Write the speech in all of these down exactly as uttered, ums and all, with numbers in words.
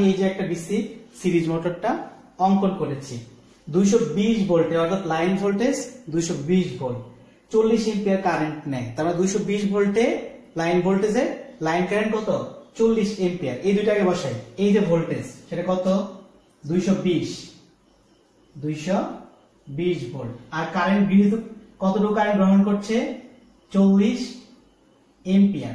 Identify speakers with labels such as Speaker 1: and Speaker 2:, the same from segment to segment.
Speaker 1: আমি এই যে একটা ডিসি সিরিজ মোটরটা অঙ্কন করেছি দুইশো বিশ ভোল্টে, অর্থাৎ লাইন ভোল্টেজ দুইশো বিশ ভোল্ট, চল্লিশ এম্পিয়ার কারেন্ট নেয়। তার মানে দুইশো বিশ ভোল্টে লাইন ভোল্টেজে লাইন কারেন্ট কত? চল্লিশ এম্পিয়ার। এই দুইটাকে বসাই, এই যে ভোল্টেজ সেটা কত? দুইশো বিশ দুইশো বিশ ভোল্ট। আর কারেন্ট গৃহীত কতটুকু কারেন্ট গ্রহণ করছে? চল্লিশ এম্পিয়ার।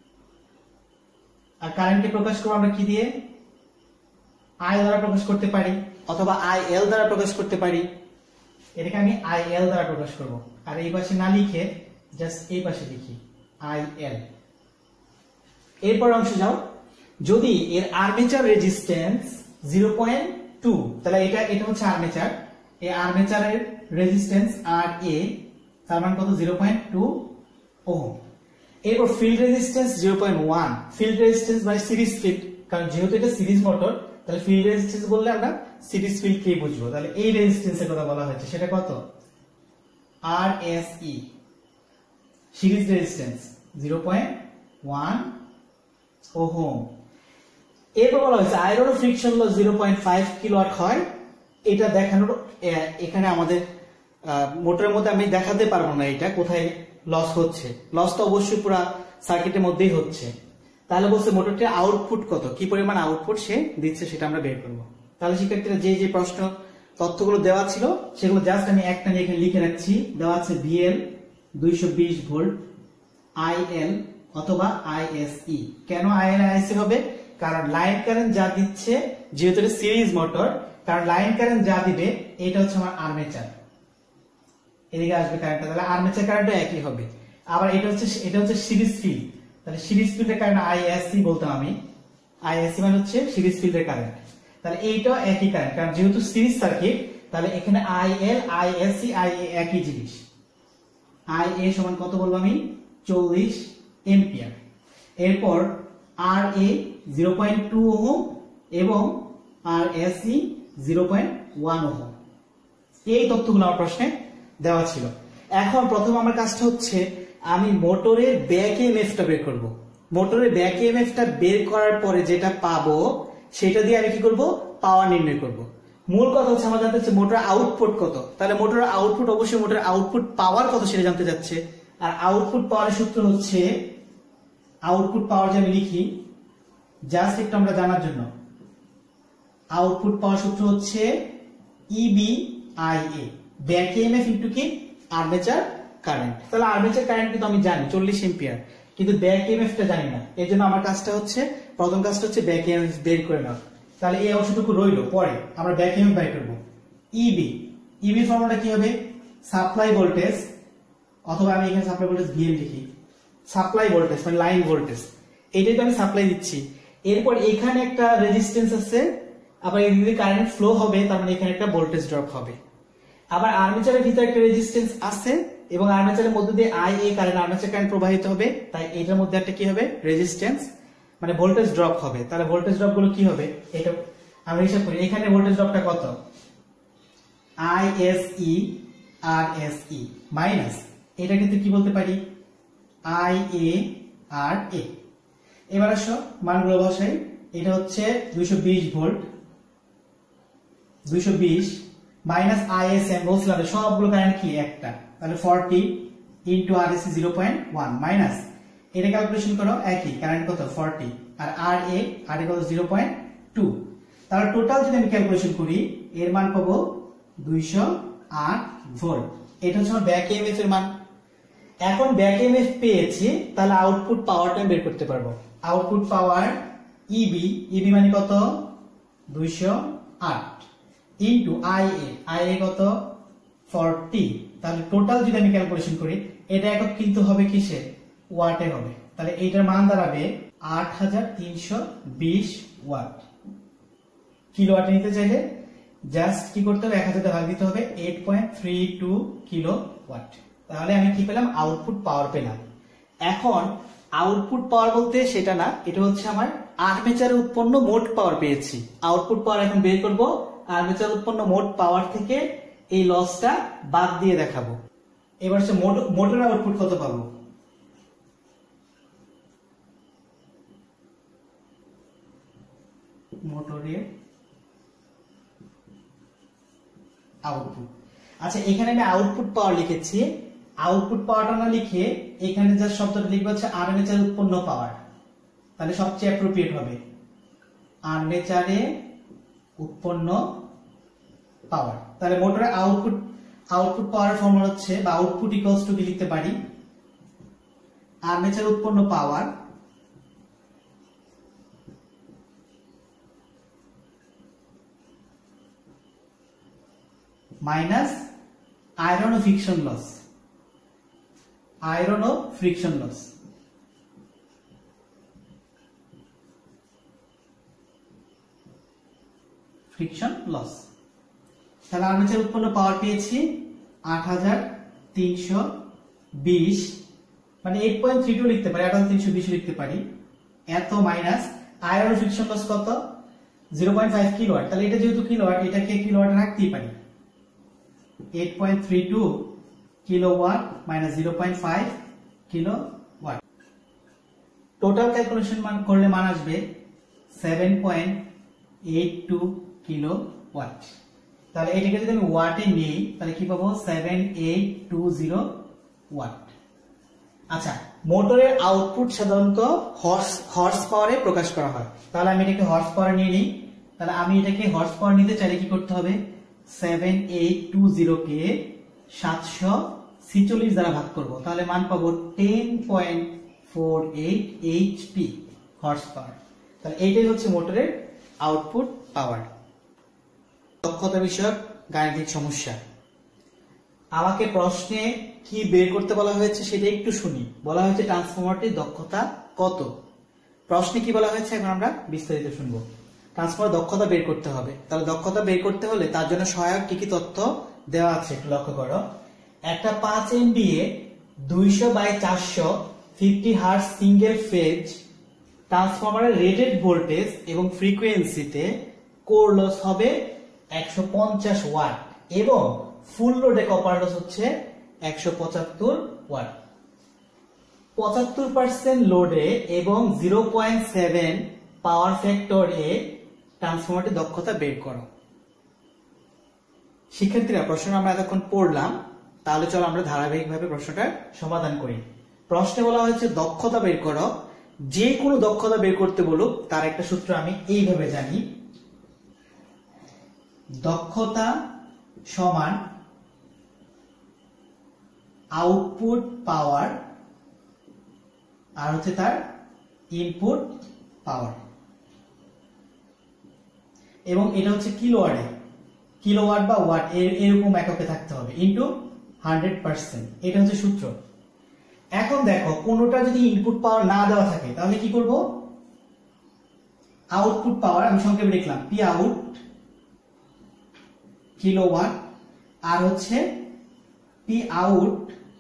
Speaker 1: আর কারেন্টকে প্রকাশ করবো আমরা কি দিয়ে? আই দ্বারা প্রকাশ করতে পারি, অথবা আই এল দ্বারা প্রকাশ করতে পারি। এটাকে আমি আই এল দ্বারা প্রকাশ করব। আর এই পাশে না লিখে জাস্ট এই পাশে লিখি আই এল। এরপর অংশ যাও, যদি এর armature resistance zero point two, তাহলে এটা এটা হচ্ছে আর্মেচার, এই আর্মেচারের রেজিস্ট্যান্স আর এ, তার মান কত? Zero point two ohm. এরপর field resistance zero point one, field resistance by series field, কারণ যেহেতু এটা সিরিজ মোটর তাহলে ফিল্ড রেজিস্ট্যান্স বললে আমরা সিরিজ ফিল্ড কে বুঝবো, তাহলে এই রেজিস্ট্যান্সের কথা বলা হয়েছে, সেটা কত? R S E, series resistance zero point one ohm. এরপর বলা হয়েছে আয়রন ও friction loss zero point five kilowatt হয়। এটা দেখানোর এখানে আমাদের মোটরের মধ্যে আমি দেখাতে পারবো না এটা কোথায় লস হচ্ছে। লস তো অবশ্যই পুরো সার্কিটের মধ্যেই হচ্ছে। তাহলে বলছে মোটরটির আউটপুট কত, কি পরিমাণ আউটপুট সে দিচ্ছে সেটা আমরা বের করবো। তাহলে শিক্ষার্থীরা যে যে প্রশ্ন তথ্যগুলো দেওয়া ছিল সেগুলো জাস্ট আমি একটা নিয়ে এখানে লিখে রাখছি। দেওয়া আছে বিএল দুইশো বিশ ভোল্ট, আইএল অথবা আইএসই। কেন আইএল আইএসই হবে? কারণ লাইন কারেন্ট যা দিচ্ছে, যেহেতু এটা সিরিজ মোটর, কারণ লাইন কারেন্ট যা দিবে এটা হচ্ছে আমার আর্মেচার, এদিকে আসবে কারেন্টটা, তাহলে আর্মেচার কারেন্টও একই হবে। আবার এটা হচ্ছে এটা হচ্ছে সিরিজ ফিল্ড, তাহলে সিরিজ ফিল্ডের কারেন্ট আইএসসি বলতাম আমি, আইএসসি মানে হচ্ছে সিরিজ ফিল্ডের কারেন্ট। তাহলে এইটাও একই কারেন্ট, কারণ যেহেতু সিরিজ সার্কিট তাহলে এখানে আইএল আইএসসি আইএ একই জিনিস। আইএ সমান কত বলবো আমি? চল্লিশ এম্পিয়ার। এরপর R A zero point two ohm এবং R SE zero point one ohm. এই তথ্যগুলো আমার প্রশ্নে দেওয়া ছিল। এখন প্রথম আমার কাজটা হচ্ছে আমি মোটরের ব্যাক ইএমএফটা বের করব। মোটরের ব্যাক ইএমএফটা বের করার পরে যেটা পাবো সেটা দিয়ে আমি কি করব? পাওয়ার নির্ণয় করব। মূল কথা হচ্ছে আমার জানতে হচ্ছে মোটরের আউটপুট কত। তাহলে মোটরের আউটপুট অবশ্যই মোটরের আউটপুট পাওয়ার কত সেটা জানতে যাচ্ছে। আর আউটপুট পাওয়ারের সূত্র হচ্ছে, আউটপুট পাওয়ার যে আমি লিখি জাস্ট একটু আমরা জানার জন্য, আউটপুট পাওয়ার সূত্র হচ্ছে EB I A, back EMF into কি? Armature current. তাহলে আর্মেচার কারেন্ট কিন্তু আমি জানি চল্লিশ এম্পিয়ার, কিন্তু ব্যাক ইএমএফটা জানি না। এই জন্য আমার কাজটা হচ্ছে, প্রথম কাজটা হচ্ছে ব্যাক ইএমএফ বের করে নাও। তাহলে এই অংশটুকু রইলো, পরে আমরা ব্যাক ইএমএফ বের করব। ইবি, ইবি ফর্মুলাটা কি হবে? সাপ্লাই ভোল্টেজ, অথবা আমি এখানে সাপ্লাই ভোল্টেজ ভিএম লিখি, সাপ্লাই ভোল্টেজ মানে লাইন ভোল্টেজ, এইটাই তো আমি সাপ্লাই দিচ্ছি। এরপর এখানে একটা রেজিস্ট্যান্স আছে, আবার এদিকে কারেন্ট ফ্লো হবে, তার মানে এখানে একটা ভোল্টেজ ড্রপ হবে। আবার আর্মেচারের ভিতরে একটা রেজিস্ট্যান্স আছে এবং আর্মেচারের মধ্যে দিয়ে I A current, armature current প্রবাহিত হবে, তাই এটার মধ্যে একটা কি হবে? রেজিস্ট্যান্স মানে ভোল্টেজ ড্রপ হবে। তাহলে ভোল্টেজ ড্রপ গুলো কি হবে? এটা আমরা হিসাব করি। এখানে ভোল্টেজ ড্রপটা কত? আইএসই আর এসই মাইনাস এটা কিন্তু কি বলতে পারি? I A R A. এবার আসো মানগুলো বসাই। এটা হচ্ছে দুইশো বিশ ভোল্ট, দুইশো বিশ মাইনাস আইএসএম বলছিলাম সবগুলো কারেন্ট কি? একটা, তাহলে forty into R SE zero point one minus এটা ক্যালকুলেশন করো, একই কারেন্ট কত? Forty, R R A R A কত? Zero point two. তাহলে টোটাল যদি আমি ক্যালকুলেশন করি এর মান পাবো দুইশো আট ভোল্ট। এটা হচ্ছে আমার ব্যাক ইএমএফ এর মান। এখন ব্যাক ইএমএফ পেয়েছি, তাহলে আউটপুট পাওয়ারটা বের করতে পারবো। আউটপুট পাওয়ার ইবি, ইবি মানে কত? দুইশো আট ইন্টু আইএ, আইএ কত? ফর্টি। তাহলে টোটাল যদি আমি ক্যালকুলেশন করি এটা একক কিন্তু হবে কিসে? ওয়াটে হবে। তাহলে এইটার মান দাঁড়াবে আট হাজার তিনশো বিশ ওয়াট। কিলোওয়াটে নিতে চাইলে জাস্ট কি করতে হবে? এক হাজার ভাগ দিতে হবে, eight point three two kilo watt. তাহলে আমি কি পেলাম? আউটপুট পাওয়ার পেলাম। এখন আউটপুট পাওয়ার বলতে সেটা না, এটা হচ্ছে আমার আর্মেচারে উৎপন্ন মোট পাওয়ার পেয়েছি। আউটপুট পাওয়ার এখন বের করব, আর্মেচার উৎপন্ন মোট পাওয়ার থেকে এই লসটা বাদ দিয়ে দেখাবো। এবার হচ্ছে মোটরের আউটপুট কত পাবো? মোটরের আউটপুট। আচ্ছা, এখানে আমি আউটপুট পাওয়ার লিখেছি, আউটপুট পাওয়ারটা না লিখে এখানে যে শব্দটা লিখবো হচ্ছে আর্মেচারে উৎপন্ন পাওয়ার, তাহলে সবচেয়ে অ্যাপ্রোপ্রিয়েট হবে আর্মেচারে উৎপন্ন পাওয়ার। তাহলে মোটরের আউটপুট আউটপুট পাওয়ার ফর্মুলা হচ্ছে, বা আউটপুট ইকুয়ালস টু কি লিখতে পারি, আর্মেচারে উৎপন্ন পাওয়ার মাইনাস আয়রন ও ফ্রিকশন লস, আয়রন ও ফ্রিকশন লস। Friction loss. তাহলে আর্মেচার উৎপন্ন পাওয়ার পেয়েছি আট হাজার তিনশো বিশ, মানে এইট পয়েন্ট থ্রি টু লিখতে পারি, আট হাজার তিনশো বিশ লিখতে পারি, এত মাইনাস আয়রন ফ্রিকশন লস কত, জিরো পয়েন্ট ফাইভ কিলোওয়াট। তাহলে এটা যেহেতু কিলোওয়াট, এটাকে কিলোওয়াট রাখতেই পারি, eight point three two kilowatt minus zero point five kilowatt. Total calculation মান করলে মান আসবে seven point eight two kilowatt. তাহলে এটাকে যদি আমি ওয়াটে নেই তাহলে কি পাবো, seven eight two zero watt. আচ্ছা, মোটরের আউটপুট সাধারণত হর্স হর্স পাওয়ারে প্রকাশ করা হয়, তাহলে আমি এটাকে হর্স পাওয়ার নিয়ে নিই। তাহলে আমি এটাকে হর্স পাওয়ার নিতে চাইলে কি করতে হবে, সেভেন এইট টু জিরো কে সাতশো ছিচল্লিশ দ্বারা ভাগ করব, তাহলে মান পাবো ten point four eight HP horse power. তাহলে এইটাই হচ্ছে মোটরের আউটপুট পাওয়ার। দক্ষতা বিষয়ক গাণিতিক সমস্যা। আমাকে প্রশ্নে কি বের করতে বলা হয়েছে সেটা একটু শুনি। বলা হয়েছে ট্রান্সফরমারটির দক্ষতা কত। প্রশ্নে কি বলা হয়েছে এখন আমরা বিস্তারিত শুনবো। ট্রান্সফরমার দক্ষতা বের করতে হবে, তাহলে দক্ষতা বের করতে হলে তার জন্য সহায়ক কি কি তথ্য দেওয়া আছে একটু লক্ষ্য করো। একটা পাঁচ এমভিএ দুইশো বাই চারশো ফিফটি হার্জ সিঙ্গেল ফেজ ট্রান্সফরমারের রেটেড ভোল্টেজ এবং ফ্রিকোয়েন্সিতে কোর লস হবে একশো পঞ্চাশ ওয়াট এবং ফুল লোডে কপার লস হচ্ছে একশো পঁচাত্তর ওয়াট। পঁচাত্তর পার্সেন্ট লোডে এবং zero point seven power factor এ ট্রান্সফরমারটির দক্ষতা বের করো। শিক্ষার্থীরা, প্রশ্ন আমরা এতক্ষণ পড়লাম, তাহলে চলো আমরা ধারাবাহিকভাবে প্রশ্নটার সমাধান করি। প্রশ্নে বলা হয়েছে দক্ষতা বের করো, যে কোনো দক্ষতা বের করতে বলুক তার একটা সূত্র আমি এইভাবে জানি, দক্ষতা সমান আউটপুট পাওয়ার আর হচ্ছে তার ইনপুট পাওয়ার, এবং এটা হচ্ছে কিলোওয়াটে, কিলোওয়াট বা ওয়াট এরকম এককে থাকতে হবে, ইন্টু হান্ড্রেড পার্সেন্ট। এটা হচ্ছে সূত্র। এখন দেখো, কোনোটা যদি ইনপুট পাওয়ার না দেওয়া থাকে তাহলে কি করব, আউটপুট পাওয়ার আমি সংক্ষেপে লিখলাম পি আউট কিলোওয়াট, আর হচ্ছে P out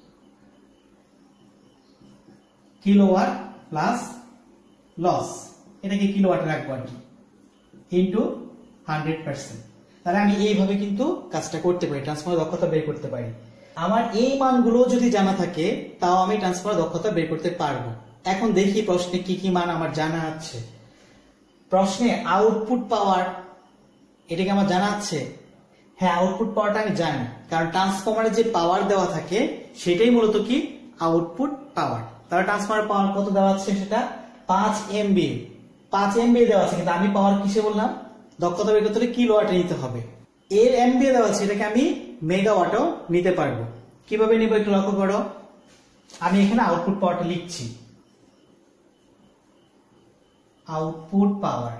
Speaker 1: kilowatt plus loss, এটাকে কিলোওয়াটে রাখবো আর কি, ইন্টু হান্ড্রেড পার্সেন্ট। তাহলে আমি এইভাবে কিন্তু কাজটা করতে পারি, ট্রান্সফরমার দক্ষতা বের করতে পারি। আমার এই মানগুলো যদি জানা থাকে তাও আমি ট্রান্সফরমার দক্ষতা বের করতে পারবো। এখন দেখি প্রশ্নে কি কি মান আমার জানা আছে। প্রশ্নে আউটপুট পাওয়ার, এটাকে আমার জানা আছে, হ্যাঁ আউটপুট পাওয়ারটা আমি জানি, কারণ ট্রান্সফরমারে যে পাওয়ার দেওয়া থাকে সেটাই মূলত কি আউটপুট পাওয়ার। তাহলে ট্রান্সফরমার পাওয়ার কত দেওয়া আছে, সেটা পাঁচ এমবি, পাঁচ এমবি দেওয়া আছে, কিন্তু আমি পাওয়ার কিসে বললাম, দক্ষতা বের করতে হলে কিলোওয়াটে নিতে হবে। এর এমবি দেওয়া আছে, এটাকে আমি মেগাওয়াটও নিতে পারবো। কিভাবে নিব একটু লক্ষ্য করো, আমি এখানে আউটপুট পাওয়ারটা লিখছি, আউটপুট পাওয়ার,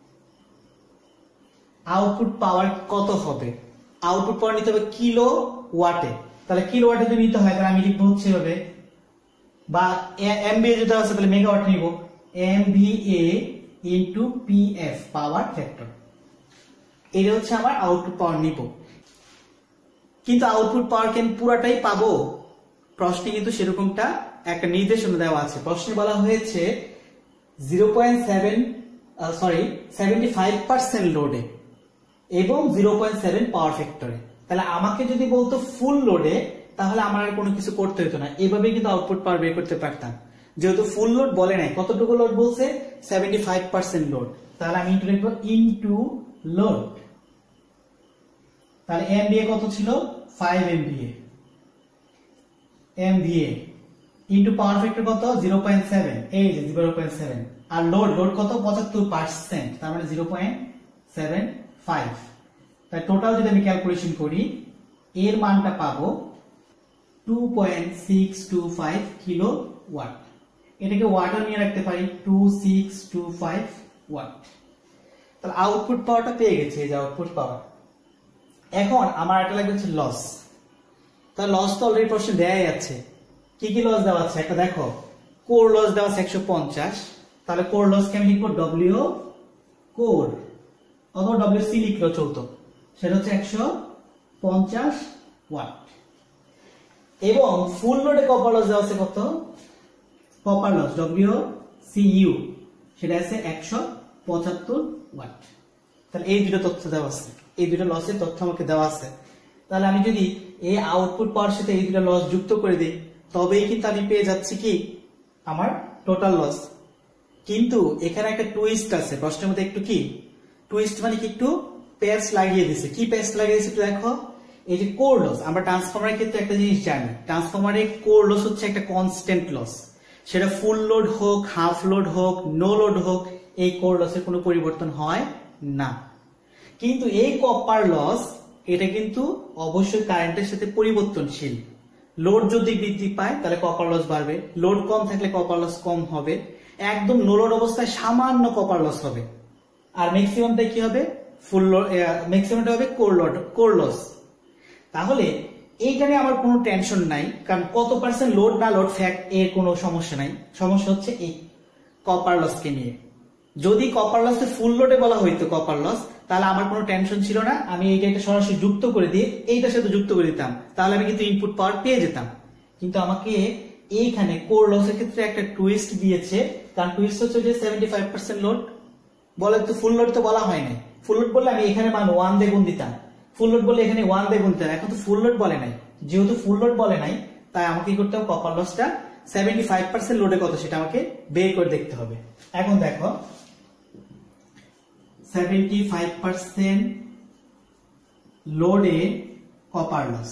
Speaker 1: আউটপুট পাওয়ার কত হবে, আউটপুট পাওয়ার নিতে হবে কিলো ওয়াটে, তাহলে কিলো ওয়াটে যদি নিতে হয় তাহলে আমি লিখবো হচ্ছে হবে, বা এমবিএ যদি আছে তাহলে মেগাওয়াট নিব, MVA into PF power factor. এটা হচ্ছে আমার আউটপুট পাওয়ার নিব। কিন্তু আউটপুট পাওয়ার কেন পুরাটাই পাবো, প্রশ্নে কিন্তু সেরকমটা একটা নির্দেশনা দেওয়া আছে। প্রশ্নে বলা হয়েছে zero point seven sorry seventy five percent লোডে এবং জিরো পয়েন্ট সেভেন পাওয়ার ফ্যাক্টরে। তাহলে আমাকে যদি বলতো ফুল লোডে তাহলে আমার আর কোনো কিছু করতে হতো না, এভাবে কিন্তু আউটপুট পাওয়ার বের করতে পারতাম। যেহেতু ফুল লোড বলে নাই, কতটুকু লোড বলছে, সেভেন্টি ফাইভ পার্সেন্ট লোড, তাহলে আমি ইনটু লিখবো ইনটু লোড। তাহলে এমভিএ কত ছিল five MVA, MVA into power factor কত জিরো পয়েন্ট সেভেন, এই যে জিরো পয়েন্ট সেভেন, আর লোড লোড কত পঁচাত্তর পার্সেন্ট, তার মানে জিরো পয়েন্ট সেভেন ফাইভ। তাই টোটাল যদি আমি ক্যালকুলেশন করি এর মানটা পাবো two point six two five kilo watt. এটাকে ওয়াটও নিয়ে রাখতে পারি, two six two five watt. তাহলে আউটপুট পাওয়ারটা পেয়ে গেছে, এই যে আউটপুট পাওয়ার। এখন আমার এটা লাগবে হচ্ছে লস। তাহলে লস তো অলরেডি প্রশ্ন দেয়াই আছে, কি কি লস দেওয়া আছে একটা দেখো। কোর লস দেওয়া আছে একশো পঞ্চাশ, তাহলে কোর লসকে আমি লিখবো ডব্লিউ কোর, অথবা ডব্লিউ সি লিখলেও চলতো, সেটা হচ্ছে একশো পঞ্চাশ ওয়াট। এবং ফুল লোডে কপার লস দেওয়া আছে কত, copper loss W C U, সেটা আছে একশো পঁচাত্তর ওয়াট। তাহলে এই দুটো তথ্য দেওয়া আছে, এই দুটো লসের তথ্য আমাকে দেওয়া আছে। তাহলে আমি যদি এই আউটপুট পাওয়ার সাথে এই দুটো লস যুক্ত করে দিই, তবেই কিন্তু আমি পেয়ে যাচ্ছি কি আমার টোটাল লস। কিন্তু এখানে একটা টুইস্ট আছে প্রশ্নের মধ্যে, একটু কি টুইস্ট মানে কি, একটু পেস্ট লাগিয়ে দিছে। কি পেস্ট লাগিয়ে দিছে একটু দেখো। এই যে কোর লস, আমরা ট্রান্সফরমারের ক্ষেত্রে একটা জিনিস জানি, ট্রান্সফরমারের কোর লস হচ্ছে একটা কনস্ট্যান্ট লস, সেটা ফুল লোড হোক, হাফ লোড হোক, নো লোড হোক, এই কোর লসের কোনো পরিবর্তন হয় না। কিন্তু এই কপার লস এটা কিন্তু অবশ্যই কারেন্টের সাথে পরিবর্তনশীল। লোড যদি বৃদ্ধি পায় তাহলে কপার লস বাড়বে, লোড কম থাকলে কপার লস কম হবে, একদম নো লোড অবস্থায় সামান্য কপার লস হবে, আর ম্যাক্সিমামটা কি হবে ফুল লোড, ম্যাক্সিমামটা হবে কোর লোড, কোর লস। তাহলে এইটা নিয়ে আমার কোনো টেনশন নাই, কারণ কত পার্সেন্ট লোড না লোড ফ্যাক্ট এর কোনো সমস্যা নাই, সমস্যা হচ্ছে এই কপার লসকে নিয়ে। যদি কপার লসে ফুল লোডে বলা হইতো কপার লস, তাহলে আমার কোনো টেনশন ছিল না, আমি এইটা একটা সরাসরি যুক্ত করে দিয়ে এইটার সাথে যুক্ত করে দিতাম, তাহলে আমি কিন্তু ইনপুট পাওয়ার পেয়ে যেতাম। কিন্তু আমাকে এইখানে কোর লসের ক্ষেত্রে একটা টুইস্ট দিয়েছে, কারণ টুইস্ট হচ্ছে যে সেভেন্টি ফাইভ পার্সেন্ট লোড বলে, তো ফুল লোড তো বলা হয় নাই। ফুল লোড বললে আমি এখানে মান ওয়ান দিয়ে গুণ দিতাম, ফুল লোড বললে এখানে ওয়ান দিয়ে গুণ দিতাম, এখন তো ফুল লোড বলে নাই। যেহেতু ফুল লোড বলে নাই, তাই আমাকে কি করতে হবে, কপার লসটা সেভেন্টি ফাইভ পার্সেন্ট লোডে কত সেটা আমাকে বের করে দেখতে হবে। এখন দেখো সেভেন্টি ফাইভ পার্সেন্ট লোডে কপার লস,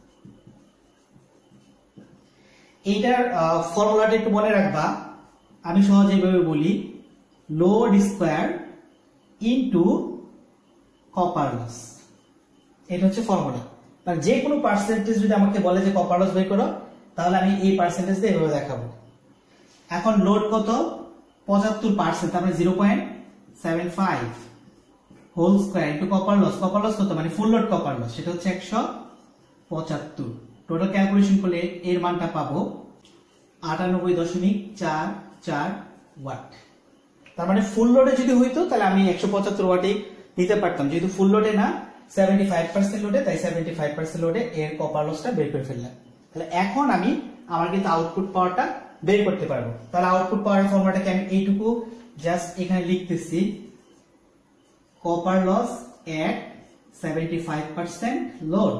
Speaker 1: এইটার ফর্মুলাটা একটু মনে রাখবা। আমি সহজে এইভাবে বলি, load square into copper loss, এটা হচ্ছে ফর্মুলা। মানে যে কোনো পার্সেন্টেজ যদি আমাকে বলে যে কপার লস বের করো, তাহলে আমি এই পার্সেন্টেজ দিয়ে এভাবে দেখাবো। এখন লোড কত পঁচাত্তর পার্সেন্ট, তার মানে zero point seven five whole square into copper loss, copper loss কত মানে ফুল লোড কপার লস, সেটা হচ্ছে একশো পঁচাত্তর। টোটাল ক্যালকুলেশন করলে এর মানটা পাবো আটানব্বই দশমিক চার চার ওয়াট। তার মানে ফুল লোডে যদি হইতো তাহলে আমি একশো পঁচাত্তর ওয়াটে নিতে পারতাম, যেহেতু ফুল লোডে না সেভেন্টি ফাইভ পার্সেন্ট লোডে, তাই সেভেন্টি ফাইভ পার্সেন্ট লোডে এর কপার লসটা বের করে ফেললাম। তাহলে এখন আমি আমার কিন্তু আউটপুট পাওয়ারটা বের করতে পারবো। তাহলে আউটপুট পাওয়ার ফর্মুলাটাকে আমি এইটুকু জাস্ট এখানে লিখতেছি, copper loss at seventy five percent load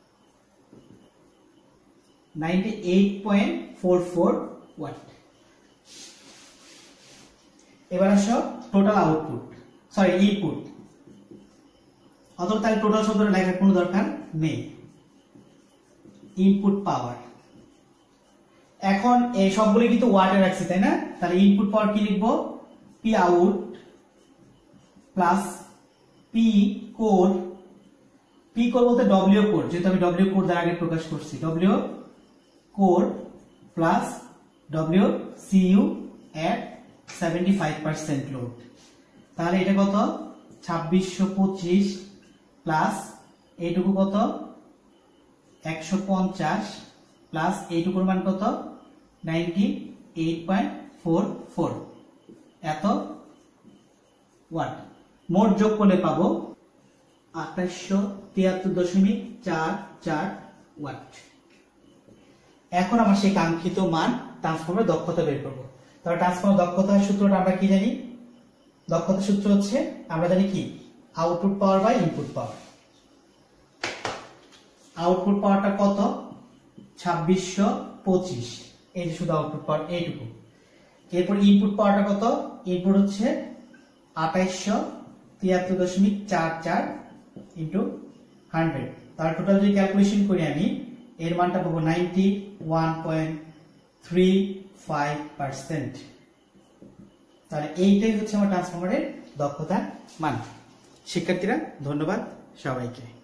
Speaker 1: ninety eight point four four watt. এবার আসো টোটাল আউটপুট, সরি ইনপুট, অথবা তাহলে টোটাল শব্দটা লেখার কোনো দরকার নেই, ইনপুট পাওয়ার। এখন এই সবগুলো কিন্তু ওয়াটে রাখছি তাই না, তাহলে ইনপুট পাওয়ার কি লিখবো, P out plus P core, P core বলতে ডব্লিউ কোর, যেহেতু আমি ডব্লিউ কোর দ্বারা আগে প্রকাশ করছি, W core plus W CU at seventy five percent load. তাহলে এটা কত ছাব্বিশশো পঁচিশ প্লাস এইটুকু কত একশো পঞ্চাশ প্লাস এইটুকুর মান কত ninety eight point four four, এত ওয়াট। মোট যোগ করলে পাবো আঠাশশো তিয়াত্তর দশমিক চার চার ওয়াট। এখন আমার সেই কাঙ্ক্ষিত মান ট্রান্সফর্মের দক্ষতা বের করবো। তাহলে ট্রান্সফর্মার দক্ষতার সূত্রটা আমরা কি জানি, দক্ষতার সূত্র হচ্ছে আমরা জানি কি output power by input power. Output পাওয়ারটা কত ছাব্বিশশো পঁচিশ, এই যে শুধু আউটপুট পাওয়ার এইটুকু। এরপর ইনপুট পাওয়ারটা কত, ইনপুট হচ্ছে আঠাইশশো তিয়াত্তর দশমিক চার চার ইন্টু হান্ড্রেড। তাহলে টোটাল যদি ক্যালকুলেশন করি আমি, এর মানটা পাবো ninety one point three five percent. তাহলে এইটাই হচ্ছে আমার ট্রান্সফরমারের দক্ষতার মান। শিক্ষার্থীরা ধন্যবাদ সবাইকে।